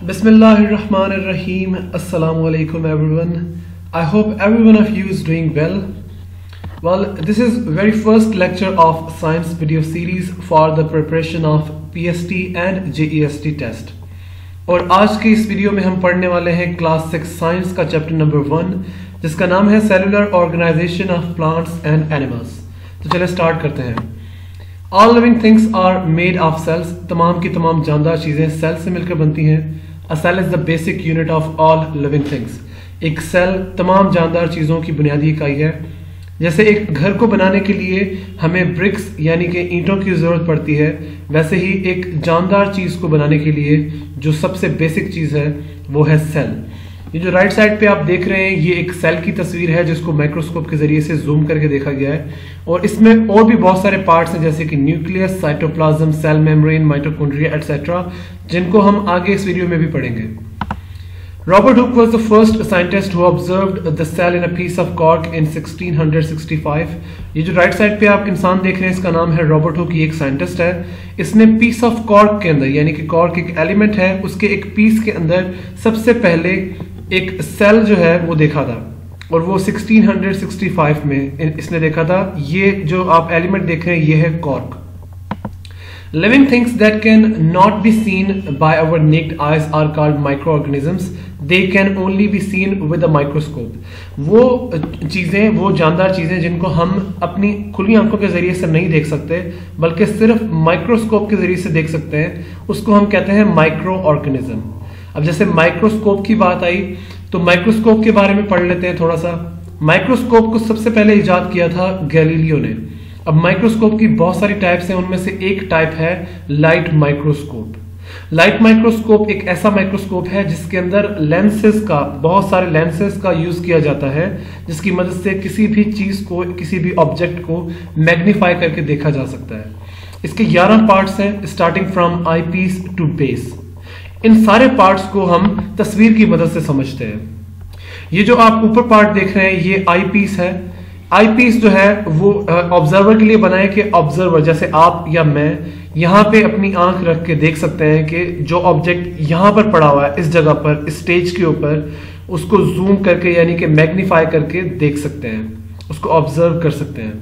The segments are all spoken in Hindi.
Bismillahirrahmanirrahim. Assalamu alaikum everyone. I hope every one of you is doing well. Well, this is very first lecture of science video series for the preparation of PST and JEST test. और आज के इस वीडियो में हम पढ़ने वाले हैं क्लास 6 साइंस का चैप्टर नंबर 1 जिसका नाम है cellular organisation of plants and animals. तो चलिए स्टार्ट करते हैं। All living things are made of cells. तमाम की तमाम जानदार चीजें सेल से मिलकर बनती हैं। A cell is the basic unit of all living things. एक सेल तमाम जानदार चीजों की बुनियादी इकाई है। जैसे एक घर को बनाने के लिए हमें ब्रिक्स यानी कि ईंटों की जरूरत पड़ती है, वैसे ही एक जानदार चीज को बनाने के लिए जो सबसे बेसिक चीज है वो है सेल। ये जो राइट साइड पे आप देख रहे हैं ये एक सेल की तस्वीर है जिसको माइक्रोस्कोप के जरिए से जूम करके देखा गया है। और इसमें और भी बहुत सारे पार्ट्स हैं जैसे कि nucleus, cytoplasm, cell membrane, mitochondria etcetera, जिनको हम आगे इस वीडियो में भी पढ़ेंगे। Robert Hooke was the first scientist who observed the cell in a piece of cork in 1665। ये जो राइट साइड पे आप इंसान देख रहे हैं इसका नाम है रॉबर्ट हुक। ये एक साइंटिस्ट है। इसने पीस ऑफ कॉर्क के अंदर यानी कि कॉर्क एक एलिमेंट है, उसके एक पीस के अंदर सबसे पहले एक सेल जो है वो देखा था और वो 1665 में इसने देखा था। ये जो आप एलिमेंट देख रहे हैं ये है cork. Living things that can not be seen by our naked eyes are called microorganisms. They can only be seen with a microscope. वो चीजें, वो जानदार चीजें जिनको हम अपनी खुली आंखों के जरिए से नहीं देख सकते बल्कि सिर्फ माइक्रोस्कोप के जरिए से देख सकते हैं, उसको हम कहते हैं माइक्रो ऑर्गेनिज्म। अब जैसे माइक्रोस्कोप की बात आई तो माइक्रोस्कोप के बारे में पढ़ लेते हैं थोड़ा सा। माइक्रोस्कोप को सबसे पहले इजाद किया था गैलीलियो ने। अब माइक्रोस्कोप की बहुत सारी टाइप्स हैं, उनमें से एक टाइप है लाइट माइक्रोस्कोप। लाइट माइक्रोस्कोप एक ऐसा माइक्रोस्कोप है जिसके अंदर लेंसेज का, बहुत सारे लेंसेज का यूज किया जाता है जिसकी मदद से किसी भी चीज को, किसी भी ऑब्जेक्ट को मैग्नीफाई करके देखा जा सकता है। इसके 11 पार्ट्स हैं starting from eye piece to base. इन सारे पार्ट्स को हम तस्वीर की मदद से समझते हैं। ये जो आप ऊपर पार्ट देख रहे हैं ये आई पीस है। आई पीस जो है वो ऑब्जर्वर के लिए बनाए कि ऑब्जर्वर जैसे आप या मैं यहां पे अपनी आंख रख के देख सकते हैं कि जो ऑब्जेक्ट यहां पर पड़ा हुआ है इस जगह पर, इस स्टेज के ऊपर, उसको जूम करके यानी कि मैग्नीफाई करके देख सकते हैं, उसको ऑब्जर्व कर सकते हैं।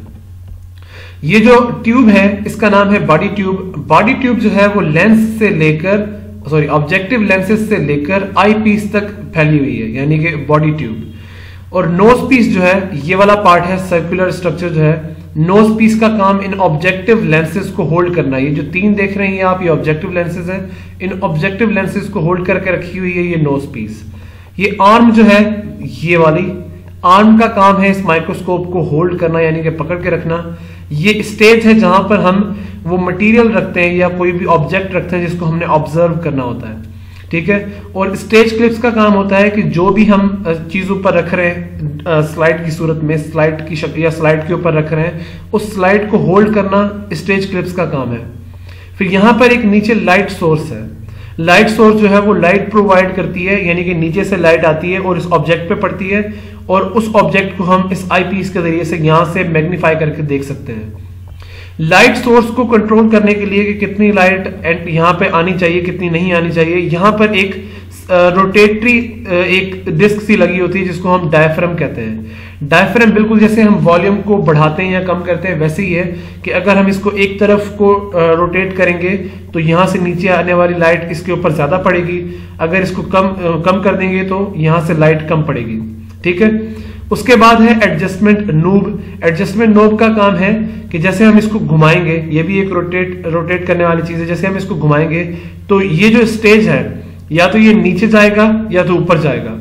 ये जो ट्यूब है इसका नाम है बॉडी ट्यूब। बॉडी ट्यूब जो है वो लेंस से लेकर ऑब्जेक्टिव लेंसेज से लेकर आई पीस तक फैली हुई है यानी कि बॉडी ट्यूब। और नोज पीस जो है ये वाला पार्ट है, सर्कुलर स्ट्रक्चर जो है। नोज पीस का काम इन ऑब्जेक्टिव लेंसेज को होल्ड करना है। ये जो 3 देख रहे हैं आप, ये ऑब्जेक्टिव लेंसेज हैं। इन ऑब्जेक्टिव लेंसेज को होल्ड करके रखी हुई है ये नोज पीस। ये आर्म जो है, ये वाली आर्म का काम है इस माइक्रोस्कोप को होल्ड करना यानी कि पकड़ के रखना। ये स्टेज है जहां पर हम वो मटेरियल रखते हैं या कोई भी ऑब्जेक्ट रखते हैं जिसको हमने ऑब्जर्व करना होता है, ठीक है। और स्टेज क्लिप्स का काम होता है कि जो भी हम चीज ऊपर रख रहे हैं स्लाइड की सूरत में, स्लाइड की शक्ल या स्लाइड के ऊपर रख रहे हैं, उस स्लाइड को होल्ड करना स्टेज क्लिप्स का काम है। फिर यहां पर एक नीचे लाइट सोर्स है। लाइट सोर्स जो है वो लाइट प्रोवाइड करती है यानी कि नीचे से लाइट आती है और इस ऑब्जेक्ट पे पड़ती है और उस ऑब्जेक्ट को हम इस आई पीस के जरिए से यहां से मैग्नीफाई करके देख सकते हैं। लाइट सोर्स को कंट्रोल करने के लिए कि कितनी लाइट यहां पे आनी चाहिए, कितनी नहीं आनी चाहिए, यहां पर एक रोटेटरी एक डिस्क सी लगी होती है जिसको हम डायफ्राम कहते हैं। डायफ्राम बिल्कुल जैसे हम वॉल्यूम को बढ़ाते हैं या कम करते हैं वैसे ही है कि अगर हम इसको एक तरफ को रोटेट करेंगे तो यहां से नीचे आने वाली लाइट इसके ऊपर ज्यादा पड़ेगी, अगर इसको कम कर देंगे तो यहां से लाइट कम पड़ेगी, ठीक है। उसके बाद है एडजस्टमेंट नोब। एडजस्टमेंट नोब का काम है कि जैसे हम इसको घुमाएंगे, ये भी एक रोटेट करने वाली चीज है, जैसे हम इसको घुमाएंगे तो ये जो स्टेज है या तो ये नीचे जाएगा या तो ऊपर जाएगा।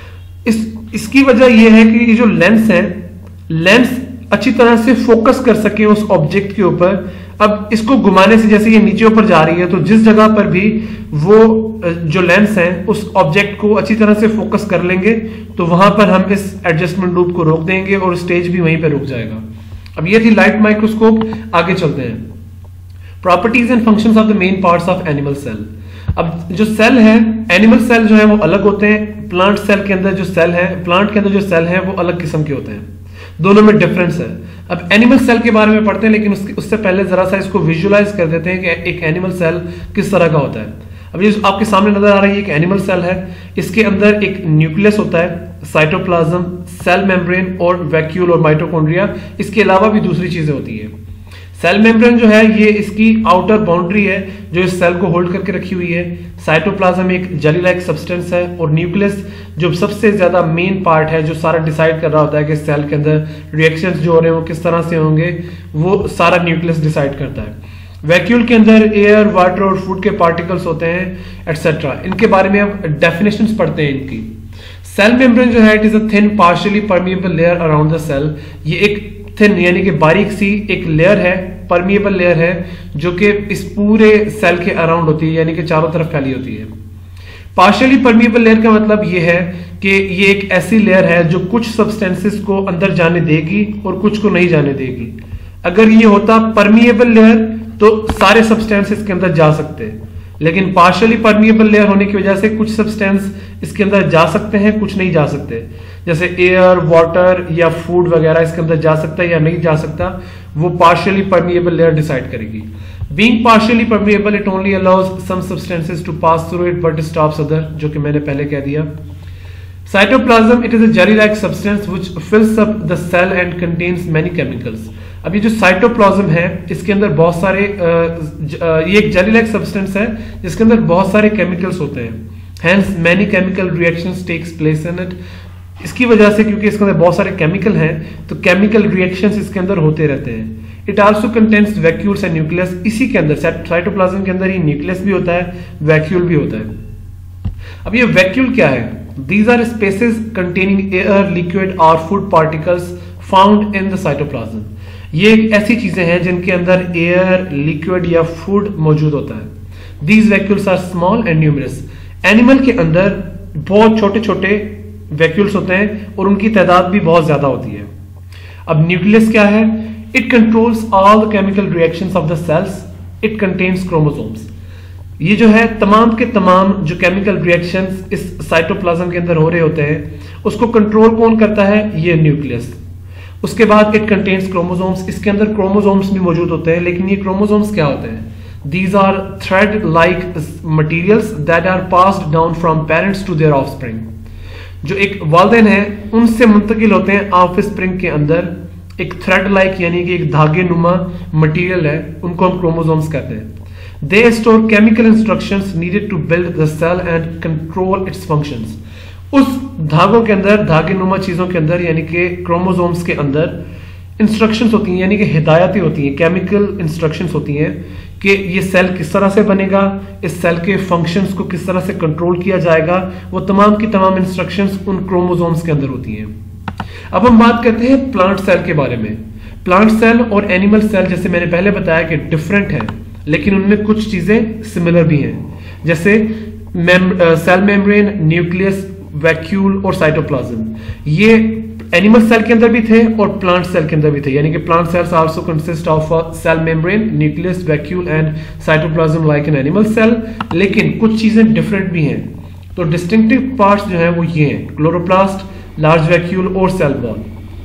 इसकी वजह यह है कि ये जो लेंस है, लेंस अच्छी तरह से फोकस कर सके उस ऑब्जेक्ट के ऊपर। अब इसको घुमाने से जैसे ये नीचे ऊपर जा रही है तो जिस जगह पर भी वो जो लेंस है उस ऑब्जेक्ट को अच्छी तरह से फोकस कर लेंगे तो वहां पर हम इस एडजस्टमेंट लूप को रोक देंगे और स्टेज भी वहीं पर रुक जाएगा। अब ये थी लाइट माइक्रोस्कोप। आगे चलते हैं। Properties and functions of the main parts of animal cell. अब जो सेल है, एनिमल सेल जो है वो अलग होते हैं। प्लांट सेल के अंदर जो सेल है, प्लांट के अंदर जो सेल है वो अलग किस्म के होते हैं, दोनों में डिफरेंस है। अब एनिमल सेल के बारे में पढ़ते हैं लेकिन उससे पहले जरा सा इसको विजुअलाइज कर देते हैं कि एक एनिमल सेल किस तरह का होता है। अब ये आपके सामने नजर आ रही है एक एनिमल सेल है, इसके अंदर एक न्यूक्लियस होता है, साइटोप्लाज्म, सेल मेम्ब्रेन और वैक्यूल और माइटोकॉन्ड्रिया, इसके अलावा भी दूसरी चीजें होती है। सेल मेम्ब्रेन जो है ये इसकी आउटर बाउंड्री है जो इस सेल को होल्ड करके रखी हुई है। साइटोप्लाज्म एक जेली लाइक सब्सटेंस है और न्यूक्लियस जो सबसे ज्यादा मेन पार्ट है, जो सारा डिसाइड कर रहा होता है कि सेल के अंदर रिएक्शंस जो हो रहे हैं वो किस तरह से होंगे, वो सारा न्यूक्लियस डिसाइड करता है। वैक्यूल के अंदर एयर, वाटर और फूड के पार्टिकल्स होते हैं एटसेट्रा। इनके बारे में हम डेफिनेशंस पढ़ते हैं इनकी। सेल मेम्ब्रेन जो है it is a thin partially permeable layer around the cell. ये एक थिन यानी कि बारीक सी एक लेयर है, परमिएबल लेयर है, जो कि इस पूरे सेल के अराउंड होती है, यानी कि चारों तरफ फैली होती है। पार्शियली परमिएबल लेयर का मतलब ये है कि ये एक ऐसी लेयर है जो कुछ सब्सटेंसेस को अंदर जाने देगी और कुछ को नहीं जाने देगी। अगर ये होता परमिएबल लेयर तो सारे सब्सटेंसेस के अंदर जा सकते हैं, लेकिन पार्शियली परमिएबल लेयर होने की वजह से कुछ सब्सटेंस इसके अंदर जा सकते हैं, कुछ नहीं जा सकते। जैसे एयर, वाटर या फूड वगैरह इसके अंदर जा सकता है या नहीं जा सकता, वो पार्शियली परमिएबल लेयर डिसाइड करेगी। Being partially permeable, it only allows some substances to pass through it, but stops other, जो कि मैंने पहले कह दिया। Cytoplasm, it is a jelly-like substance which fills up the cell and contains many chemicals. अब ये जो साइटोप्लाज्म है इसके अंदर बहुत सारे ये एक जेली लाइक सब्सटेंस है जिसके अंदर बहुत सारे केमिकल्स होते हैं। Hence many chemical reactions takes place in it. इसकी वजह से क्योंकि इसके अंदर बहुत सारे केमिकल हैं तो केमिकल रिएक्शंस इसके अंदर होते रहते हैं। It also contains vacuoles and nucleus. इसी के अंदर साइटोप्लाज्म के अंदर ही न्यूक्लियस भी होता है, वैक्यूल भी होता है। अब ये वैक्यूल क्या है? These are spaces containing air, liquid or food particles found in the cytoplasm. ये एक ऐसी चीजें हैं जिनके अंदर एयर, लिक्विड या फूड मौजूद होता है। These vacuoles are small and numerous. Animal के अंदर बहुत छोटे छोटे वैक्यूल्स होते हैं और उनकी तादाद भी बहुत ज्यादा होती है। अब न्यूक्लियस क्या है? It controls all the chemical reactions of the cells. It contains chromosomes. ये जो है तमाम के तमाम जो केमिकल रिएक्शंस इस साइटोप्लाज्म के अंदर हो रहे होते हैं उसको कंट्रोल कौन करता है? ये न्यूक्लियस। उसके बाद इट कंटेन्स क्रोमोसोम्स। इसके अंदर क्रोमोसोम्स भी मौजूद होते हैं, लेकिन ये क्रोमोसोम्स क्या होते हैं? These are thread-like materials that are passed down from parents to their offspring. जो एक वालिदैन है उनसे मुंतकिल होते हैं ऑफस्प्रिंग के अंदर। एक थ्रेड लाइक यानी कि एक धागे नुमा मटीरियल है, उनको हम क्रोमोसोम्स कहते हैं। They store chemical instructions needed to build the cell and control its functions. उस धागों के अंदर, धागे नुमा चीजों के अंदर यानी कि क्रोमोसोम्स के अंदर इंस्ट्रक्शंस होती हैं, यानी कि हिदायतें होती हैं, केमिकल इंस्ट्रक्शंस होती हैं कि ये सेल किस तरह से बनेगा, इस सेल के फंक्शंस को किस तरह से कंट्रोल किया जाएगा। वो तमाम की तमाम इंस्ट्रक्शंस उन क्रोमोसोम्स के अंदर होती हैं। अब हम बात करते हैं प्लांट सेल के बारे में। प्लांट सेल और एनिमल सेल जैसे मैंने पहले बताया कि डिफरेंट है, लेकिन उनमें कुछ चीजें सिमिलर भी हैं, जैसे सेल मेम्ब्रेन, न्यूक्लियस, वैक्यूल और साइटोप्लाज्म। ये एनिमल सेल के अंदर भी थे और प्लांट सेल के अंदर भी थे, यानी कि plant cells also consist of cell membrane, nucleus, vacuole and cytoplasm like an animal cell. लेकिन कुछ चीजें डिफरेंट भी हैं। तो डिस्टिंक्टिव पार्ट्स जो हैं वो ये हैं: क्लोरोप्लास्ट, लार्ज वैक्यूल और सेल वॉल।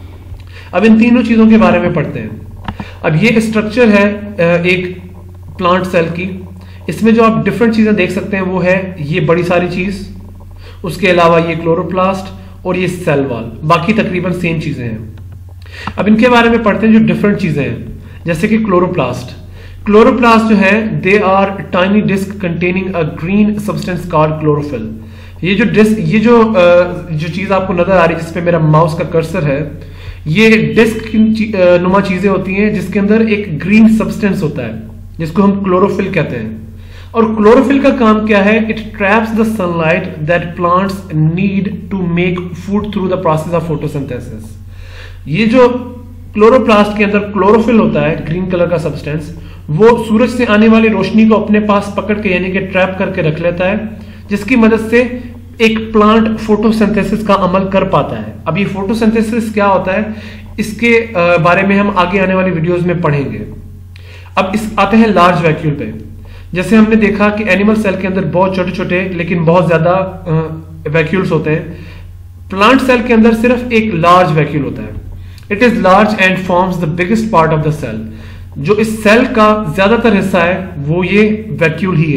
अब इन तीनों चीजों के बारे में पढ़ते हैं। अब ये स्ट्रक्चर है एक प्लांट सेल की। इसमें जो आप डिफरेंट चीजें देख सकते हैं वो है ये बड़ी सारी चीज, उसके अलावा ये क्लोरोप्लास्ट और ये सेल वॉल। बाकी तकरीबन सेम चीजें हैं। अब इनके बारे में पढ़ते हैं जो डिफरेंट चीजें हैं, जैसे कि क्लोरोप्लास्ट। क्लोरोप्लास्ट जो है they are tiny disc containing a green substance called chlorophyll. ये जो डिस्क, ये जो चीज आपको नजर आ रही है जिसपे मेरा माउस का कर्सर है, ये डिस्क नुमा चीजें होती हैं जिसके अंदर एक ग्रीन सब्सटेंस होता है जिसको हम क्लोरोफिल कहते हैं। और क्लोरोफिल का काम क्या है? It traps the sunlight that plants need to make food through the process of photosynthesis. ये जो क्लोरोप्लास्ट के अंदर क्लोरोफिल होता है, ग्रीन कलर का सब्सटेंस, वो सूरज से आने वाली रोशनी को अपने पास पकड़ के यानी कि ट्रैप करके रख लेता है, जिसकी मदद से एक प्लांट फोटोसिंथेसिस का अमल कर पाता है। अब ये फोटोसिंथेसिस क्या होता है इसके बारे में हम आगे आने वाली वीडियोस में पढ़ेंगे। अब आते हैं लार्ज वैक्यूल पे। जैसे हमने देखा कि एनिमल सेल के अंदर बहुत छोटे छोटे लेकिन बहुत ज्यादा वैक्यूल्स होते हैं। प्लांट सेल के अंदर सिर्फ एक लार्ज वैक्यूल होता है। It is large and forms the biggest part of the cell. जो इस सेल का ज्यादातर हिस्सा है वो ये वैक्यूल ही है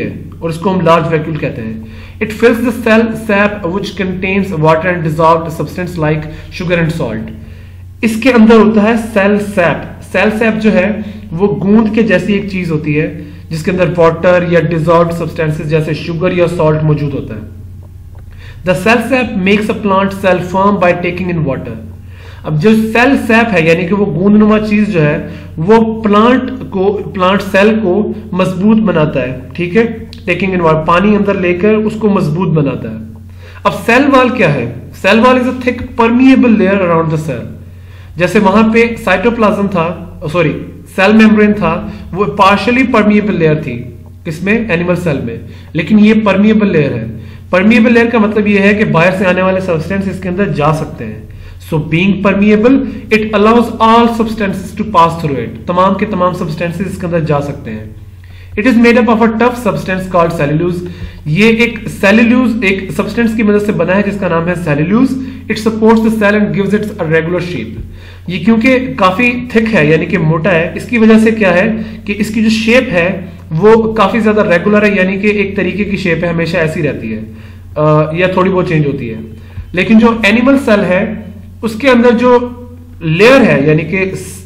और इसको हम लार्ज वैक्यूल कहते हैं। It fills the cell sap which contains water and dissolved substance like sugar and salt. इसके अंदर होता है सेल सैप। सेल सैप जो है वो गूंद के जैसी एक चीज होती है जिसके अंदर वाटर या डिसॉल्व्ड सब्सटेंसेस जैसे शुगर या सॉल्ट मौजूद होता है। The cell sap makes a plant cell firm by taking in water. अब जो सेल सैप है यानी कि वो गूंदनुमा चीज जो है वो प्लांट सेल को मजबूत बनाता है, ठीक है, टेकिंग इन वाटर, पानी अंदर लेकर उसको मजबूत बनाता है। अब सेल वॉल क्या है? Cell wall is a thick permeable layer around the cell. जैसे वहां पे साइटोप्लाज्म था, सॉरी सेल मेम्ब्रेन था, वो पार्शियली परमिएबल लेयर थी, किसमें? एनिमल सेल में, लेकिन ये परमिएबल लेयर है। परमिएबल लेयर का मतलब ये है कि बाहर से आने वाले सब्सटेंस इसके अंदर जा सकते हैं। So being permeable, it allows all substances to pass through it. तमाम के तमाम substances इसके अंदर जा सकते हैं। It is made up of a tough substance called cellulose. ये एक cellulose एक substance की मदद से बना है जिसका नाम है cellulose. It supports the cell and gives it a regular shape. ये क्योंकि काफी थिक है यानी कि मोटा है, इसकी वजह से क्या है कि इसकी जो शेप है वो काफी ज्यादा रेगुलर है, यानी कि एक तरीके की शेप है, हमेशा ऐसी रहती है या थोड़ी बहुत चेंज होती है। लेकिन जो एनिमल सेल है उसके अंदर जो लेयर है यानी कि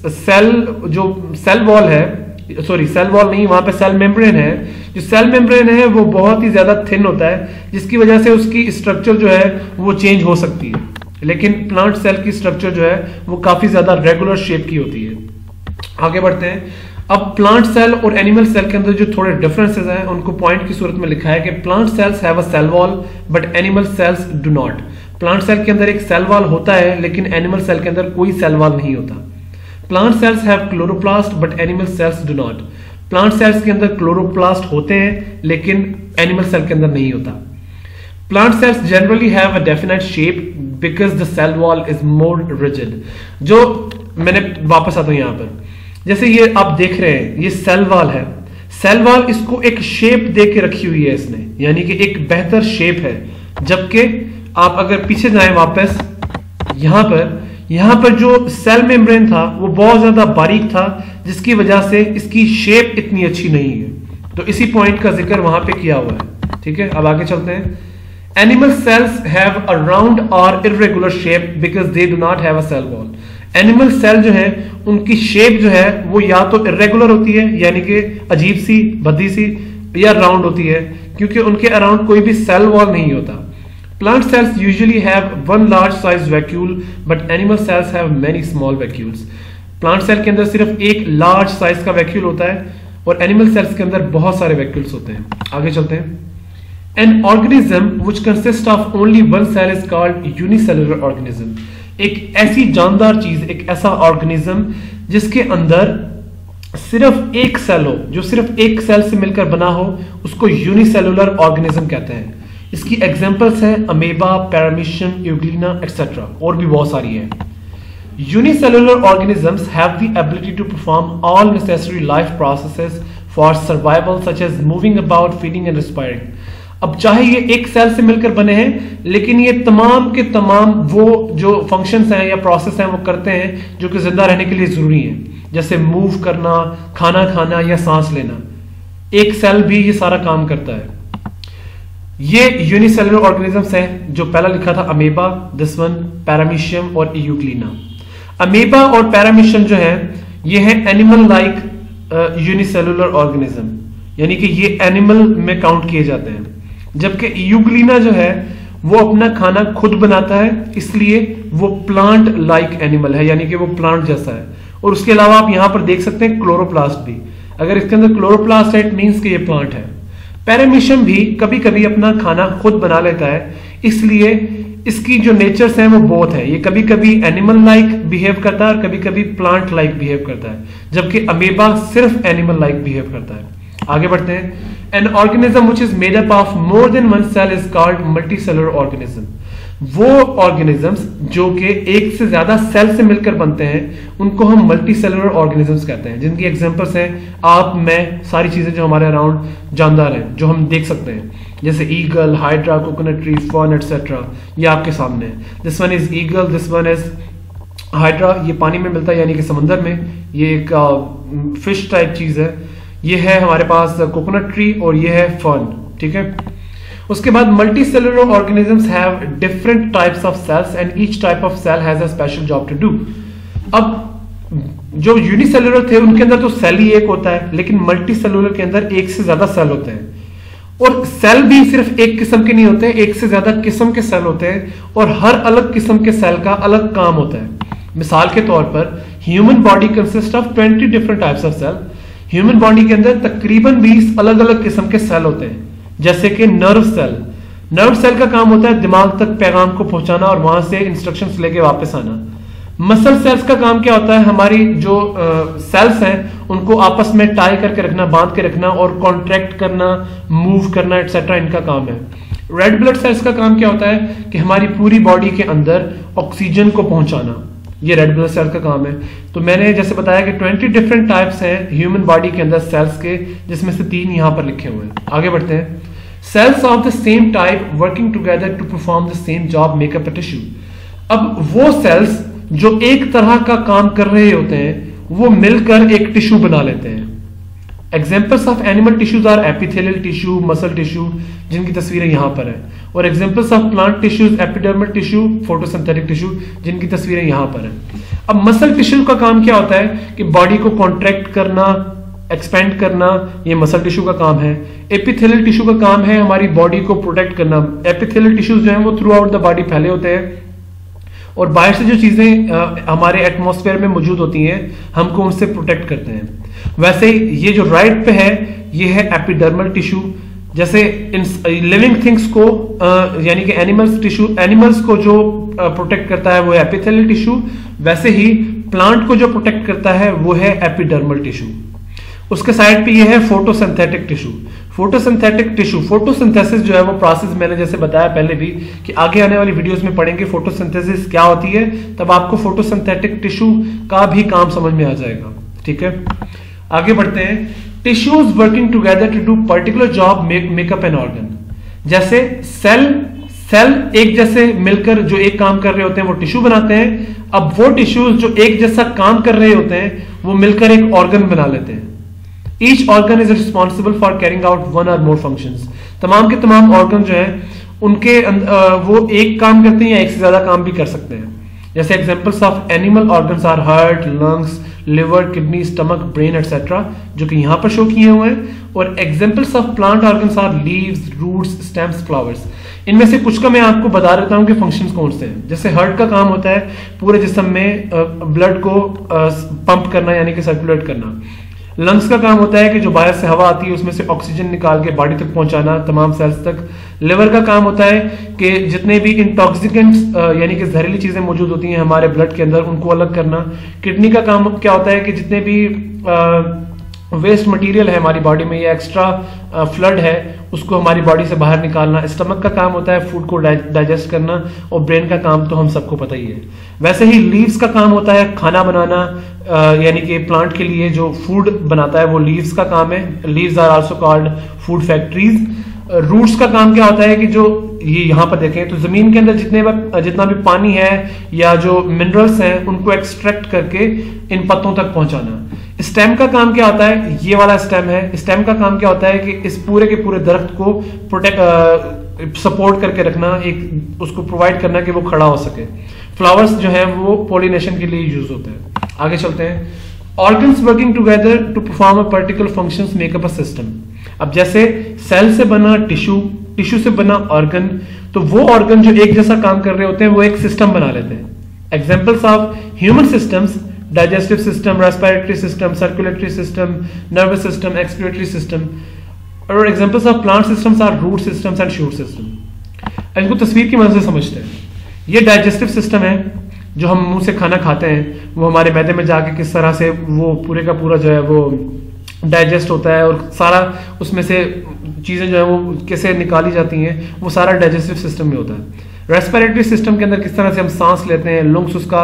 सेल वॉल है, सॉरी सेल वॉल नहीं, वहां पे सेल मेम्ब्रेन है। जो सेल मेम्ब्रेन है वो बहुत ही ज्यादा थिन होता है जिसकी वजह से उसकी स्ट्रक्चर जो है वो चेंज हो सकती है, लेकिन प्लांट सेल की स्ट्रक्चर जो है वो काफी ज्यादा रेगुलर शेप की होती है। आगे बढ़ते हैं। अब प्लांट सेल और एनिमल सेल के अंदर जो थोड़े डिफरेंसेस हैं उनको पॉइंट की सूरत में लिखा है कि plant cells have a cell wall but animal cells do not. Plant cell के अंदर एक सेल वॉल होता है लेकिन एनिमल सेल के अंदर कोई सेल वॉल नहीं होता। Plant cells have chloroplast but animal cells do not. Plant cells के अंदर क्लोरोप्लास्ट होते हैं लेकिन एनिमल सेल के अंदर नहीं होता। Plant cells generally have a definite shape because the cell wall is more rigid. जो मैंने वापस आता हूं यहां पर, जैसे ये आप देख रहे हैं ये सेल वॉल है। सेल वॉल इसको एक शेप दे के रखी हुई है इसने, यानी कि एक बेहतर शेप है। जबकि आप अगर पीछे जाएं वापस, यहां पर जो सेल मेम्ब्रेन था वो बहुत ज्यादा बारीक था जिसकी वजह से इसकी शेप इतनी अच्छी नहीं है। तो इसी पॉइंट का जिक्र वहां पे किया हुआ है, ठीक है। अब आगे चलते हैं। Animal cells have a round और irregular shape because they do not have a cell wall. Animal cell जो है उनकी शेप जो है वो या तो इर्रेगुलर होती है यानी कि अजीब सी, भद्दी सी, या राउंड होती है क्योंकि उनके अराउंड कोई भी सेल वॉल नहीं होता। Plant cells usually have one large size vacuole, but animal cells have many small vacuoles. Plant cell के अंदर सिर्फ एक large size का vacuole होता है और animal cells के अंदर बहुत सारे vacuoles होते हैं। आगे चलते हैं। An organism which consists of only one cell is called unicellular organism. एक ऐसी जानदार चीज, एक ऐसा organism जिसके अंदर सिर्फ एक सेल हो, जो सिर्फ एक सेल से मिलकर बना हो, उसको unicellular organism कहते हैं। इसकी एग्जांपल्स हैं अमेबा, पैरामीशियम, यूग्लिना एटसेट्रा, और भी बहुत सारी हैं। Unicellular organisms have the ability to perform all necessary life processes for survival such as moving about, feeding and respiring. अब चाहे ये एक सेल से मिलकर बने हैं लेकिन ये तमाम के तमाम वो जो फंक्शंस हैं या प्रोसेस हैं वो करते हैं जो कि जिंदा रहने के लिए जरूरी हैं, जैसे मूव करना, खाना खाना या सांस लेना। एक सेल भी ये सारा काम करता है। ये यूनिसेलुलर ऑर्गेनिजम्स हैं जो पहला लिखा था अमेबा, दिस वन पैरामीशियम और यूग्लिना। अमेबा और पैरामीशियम जो है ये है एनिमल लाइक यूनिसेलुलर ऑर्गेनिज्म, यानी कि ये एनिमल में काउंट किए जाते हैं। जबकि यूग्लिना जो है वो अपना खाना खुद बनाता है, इसलिए वो प्लांट लाइक एनिमल है, यानी कि वो प्लांट जैसा है। और उसके अलावा आप यहां पर देख सकते हैं क्लोरोप्लास्ट भी, अगर इसके अंदर क्लोरोप्लास्ट है इट मींस कि ये प्लांट है। पैरामीशियम भी कभी कभी अपना खाना खुद बना लेता है, इसलिए इसकी जो नेचर्स हैं वो बोथ है। ये कभी कभी एनिमल लाइक बिहेव करता है और कभी कभी प्लांट लाइक बिहेव करता है, जबकि अमेबा सिर्फ एनिमल लाइक बिहेव करता है। आगे बढ़ते हैं। An organism which is made up of more than one cell is called multicellular organism. वो ऑर्गेनिजम्स जो कि एक से ज्यादा सेल से मिलकर बनते हैं उनको हम मल्टीसेलुलर ऑर्गेनिजम्स कहते हैं, जिनकी एग्जांपल्स हैं आप, मैं, सारी चीजें जो हमारे अराउंड जानदार हैं, जो हम देख सकते हैं, जैसे eagle, hydra, coconut tree, fern etcetera. ये आपके सामने है। This one is eagle, this one is hydra. ये पानी में मिलता है यानी कि समंदर में, ये एक फिश टाइप चीज है। ये है हमारे पास कोकोनट ट्री और ये है फर्न, ठीक है। उसके बाद multi cellular organisms have different types of cells and each type of cell has a special job to do. अब जो यूनिसेलुलर थे उनके अंदर तो सेल ही एक होता है, लेकिन मल्टी सेलुलर के अंदर एक से ज्यादा सेल होते हैं, और सेल भी सिर्फ एक किस्म के नहीं होते, एक से ज्यादा किस्म के सेल होते हैं, और हर अलग किस्म के सेल का अलग काम होता है। मिसाल के तौर पर human body consist of 20 different types of cell. Human body के अंदर तकरीबन 20 अलग अलग किस्म के सेल होते हैं, जैसे कि नर्व सेल। नर्व सेल का काम होता है दिमाग तक पैगाम को पहुंचाना और वहां से इंस्ट्रक्शंस लेके वापस आना। मसल सेल्स का काम क्या होता है, हमारी जो सेल्स हैं उनको आपस में टाई करके रखना, बांध के रखना और कॉन्ट्रैक्ट करना, मूव करना एटसेट्रा, इनका काम है। रेड ब्लड सेल्स का काम क्या होता है कि हमारी पूरी बॉडी के अंदर ऑक्सीजन को पहुंचाना, ये रेड ब्लड सेल का काम है। तो मैंने जैसे बताया कि 20 डिफरेंट टाइप्स हैं ह्यूमन बॉडी के अंदर सेल्स के, जिसमें से 3 यहां पर लिखे हुए हैं। आगे बढ़ते हैं। Cells of the same type working together to perform the same job make up a tissue. अब वो सेल्स जो एक तरह का काम कर रहे होते हैं वो मिलकर एक टिश्यू बना लेते हैं। Examples of animal tissues are epithelial tissue, muscle tissue, जिनकी तस्वीरें यहां पर है, और examples of plant tissues epidermal tissue, photosynthetic tissue, जिनकी तस्वीरें यहां पर है। अब मसल टिश्यू का काम क्या होता है कि बॉडी को कॉन्ट्रैक्ट करना, एक्सपेंड करना, ये मसल टिश्यू का काम है। एपिथेलियल टिश्यू का काम है हमारी बॉडी को प्रोटेक्ट करना। एपिथेलियल टिश्यूज जो है वो थ्रू आउट द बॉडी फैले होते हैं, और बाहर से जो चीजें हमारे एटमॉस्फेयर में मौजूद होती हैं हमको उनसे प्रोटेक्ट करते हैं। वैसे ये जो राइट पे है ये है एपिडर्मल टिश्यू। जैसे इन लिविंग थिंग्स को यानी कि एनिमल्स टिश्यू, एनिमल्स को जो प्रोटेक्ट करता है वो है एपिथेलियल टिश्यू, वैसे ही प्लांट को जो प्रोटेक्ट करता है वो है एपिडर्मल टिश्यू। उसके साइड पे ये है photosynthetic tissue. Photosynthetic tissue, photosynthesis जो है वो प्रोसेस मैंने जैसे बताया पहले भी कि आगे आने वाली वीडियोस में पढ़ेंगे फोटोसिंथेसिस क्या होती है, तब आपको फोटोसिंथेटिक टिश्यू का भी काम समझ में आ जाएगा। ठीक है, आगे बढ़ते हैं। Tissues working together to do particular job make up an organ. जैसे सेल एक जैसे मिलकर जो एक काम कर रहे होते हैं वो टिश्यू बनाते हैं। अब वो टिश्यूज जो एक जैसा काम कर रहे होते हैं वो मिलकर एक ऑर्गन बना लेते हैं। Each organ is responsible for carrying out one or more functions. तमाम के तमाम ऑर्गन जो है उनके वो एक काम करते हैं या एक से ज्यादा काम भी कर सकते हैं। जैसे examples of animal organs are heart, lungs, liver, kidney, stomach, brain etcetera, जो कि यहां पर शो किए हुए हैं। और examples of plant organs are leaves, roots, stems, flowers. इनमें से कुछ का मैं आपको बता देता हूं कि फंक्शंस कौन से हैं। जैसे हार्ट का काम होता है पूरे जिस्म में ब्लड को पंप करना यानी कि सर्कुलेट करना। लंग्स का काम होता है कि जो बाहर से हवा आती है उसमें से ऑक्सीजन निकाल के बॉडी तक पहुंचाना, तमाम सेल्स तक। लिवर का काम होता है कि जितने भी इंटॉक्सिकेंट्स यानी कि जहरीली चीजें मौजूद होती हैं हमारे ब्लड के अंदर उनको अलग करना। किडनी का काम क्या होता है कि जितने भी वेस्ट मटेरियल है हमारी बॉडी में या एक्स्ट्रा फ्लड है उसको हमारी बॉडी से बाहर निकालना। स्टमक का काम होता है फूड को डाइजेस्ट करना, और ब्रेन का काम तो हम सबको पता ही है। वैसे ही लीव्स का काम होता है खाना बनाना, यानी कि प्लांट के लिए जो फूड बनाता है वो लीव्स का काम है। Leaves are also called food factories. Roots का काम क्या होता है कि जो ये यहां पर देखें तो जमीन के अंदर जितना भी पानी है या जो मिनरल्स हैं उनको एक्सट्रैक्ट करके इन पत्तों तक पहुंचाना। स्टेम का काम क्या होता है, ये वाला स्टेम है। स्टेम का काम क्या होता है कि इस पूरे के पूरे दरख्त को प्रोटेक्ट सपोर्ट करके रखना, एक उसको प्रोवाइड करना कि वो खड़ा हो सके। फ्लावर्स जो है वो पॉलिनेशन के लिए यूज होते हैं। आगे चलते हैं। Organs working together to perform a particular functions make up a system. अब जैसे सेल से बना टिश्यू, टिश्यू से बना ऑर्गन, तो वो ऑर्गन जो एक जैसा काम कर रहे होते हैं वो एक सिस्टम बना लेते हैं। Examples of human systems: digestive system, respiratory system, circulatory system, nervous system, excretory system. और examples of plant systems are root systems and shoot system. इनको तस्वीर की मदद से समझते हैं। ये डाइजेस्टिव सिस्टम है, जो हम मुंह से खाना खाते हैं वो हमारे मैदे में जाके किस तरह से वो पूरे का पूरा जो है वो डाइजेस्ट होता है और सारा उसमें से चीजें जो है वो कैसे निकाली जाती हैं वो सारा डाइजेस्टिव सिस्टम में होता है। रेस्पिरेटरी सिस्टम के अंदर किस तरह से हम सांस लेते हैं, लंग्स उसका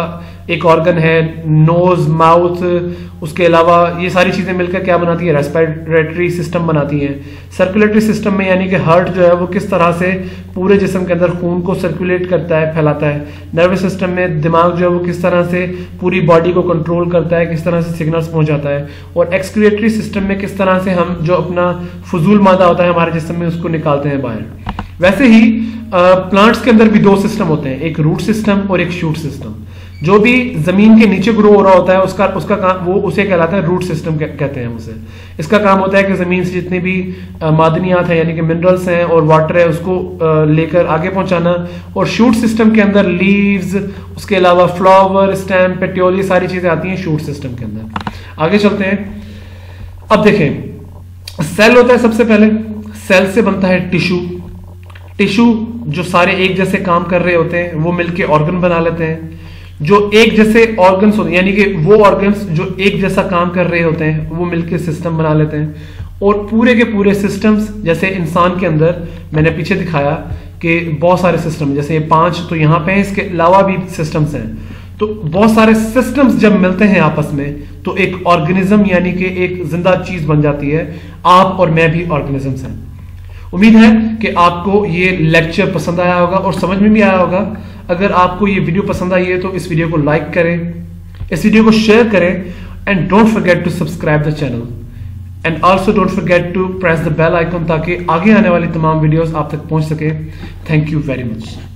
एक ऑर्गन है, नोज, माउथ, उसके अलावा ये सारी चीजें मिलकर क्या बनाती है, रेस्पिरेटरी सिस्टम बनाती हैं। सर्कुलेटरी सिस्टम में यानी कि हार्ट जो है वो किस तरह से पूरे जिस्म के अंदर खून को सर्कुलेट करता है, फैलाता है। नर्वस सिस्टम में दिमाग जो है वो किस तरह से पूरी बॉडी को कंट्रोल करता है, किस तरह से सिग्नल्स पहुंचाता है। और एक्सक्रीटरी सिस्टम में किस तरह से हम जो अपना फजूल मादा होता है हमारे जिस्म में उसको निकालते हैं बाहर। वैसे ही प्लांट्स के अंदर भी दो सिस्टम होते हैं, एक रूट सिस्टम और एक शूट सिस्टम। जो भी जमीन के नीचे ग्रो हो रहा होता है उसका काम वो उसे कहलाता है रूट सिस्टम कहते हैं उसे। इसका काम होता है कि जमीन से जितने भी मादनियात हैं यानी कि मिनरल्स हैं और वाटर है उसको लेकर आगे पहुंचाना। और शूट सिस्टम के अंदर लीव्स, उसके अलावा फ्लावर, स्टेम, पेट्योल, ये सारी चीजें आती हैं शूट सिस्टम के अंदर। आगे चलते हैं। अब देखें, सेल होता है सबसे पहले, सेल से बनता है टिश्यू। टिश्यू जो सारे एक जैसे काम कर रहे होते हैं वो मिलके ऑर्गन बना लेते हैं। जो एक जैसे ऑर्गन्स होते हैं यानी कि वो ऑर्गन्स जो एक जैसा काम कर रहे होते हैं वो मिलके सिस्टम बना लेते हैं। और पूरे के पूरे सिस्टम्स, जैसे इंसान के अंदर मैंने पीछे दिखाया कि बहुत सारे सिस्टम, जैसे ये 5 तो यहाँ पे हैं, इसके अलावा भी सिस्टम्स हैं। तो बहुत सारे सिस्टम्स जब मिलते हैं आपस में तो एक ऑर्गेनिज्म यानी कि एक जिंदा चीज बन जाती है। आप और मैं भी ऑर्गेनिजम्स हैं। उम्मीद है कि आपको ये लेक्चर पसंद आया होगा और समझ में भी आया होगा। अगर आपको ये वीडियो पसंद आई है तो इस वीडियो को लाइक करें, इस वीडियो को शेयर करें, and don't forget to subscribe the channel, and also don't forget to press the bell icon ताकि आगे आने वाली तमाम वीडियोस आप तक पहुंच सके। Thank you very much.